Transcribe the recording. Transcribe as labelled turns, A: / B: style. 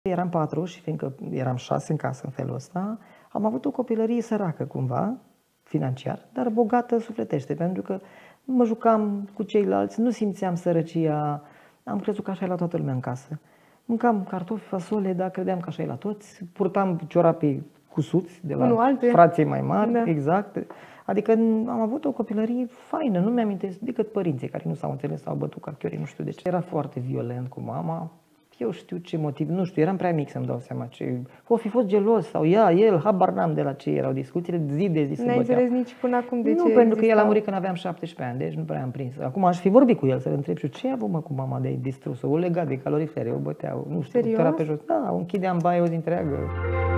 A: Eram 4 și fiindcă eram 6 în casă în felul ăsta, am avut o copilărie săracă cumva, financiar, dar bogată sufletește, pentru că mă jucam cu ceilalți, nu simțeam sărăcia, am crezut că așa e la toată lumea în casă. Mâncam cartofi, fasole, dar credeam că așa e la toți, purtam ciorapii cusuți de la frații mai mari, da. Exact. Adică am avut o copilărie faină, nu mi-am amintesc decât părinții care nu s-au înțeles, s-au bătut ca chiorii, nu știu de ce. Era foarte violent cu mama. Eu știu ce motiv, nu știu, eram prea mic să-mi dau seama ce... O fi fost gelos sau ea, el, habar n-am de la ce erau discuțiile, zi de zi se băteau.
B: N-ai înțeles nici până acum de ce
A: Nu, pentru că el a murit când aveam 17 ani, deci nu prea am prins. Acum aș fi vorbit cu el să-l întreb și ce a avut mă cu mama de distrus-o, o legat de calorifere, o băteau, nu știu, terapeută. Da, o închideam baie o zi întreagă.